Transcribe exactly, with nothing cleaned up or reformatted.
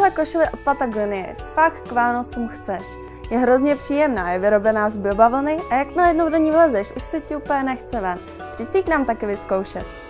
Tahle košile od Patagonie fakt k Vánocům chceš. Je hrozně příjemná, je vyrobená z biobavlny a jak najednou do ní vlezeš, už se ti úplně nechce ven. Přijď si k nám taky vyzkoušet.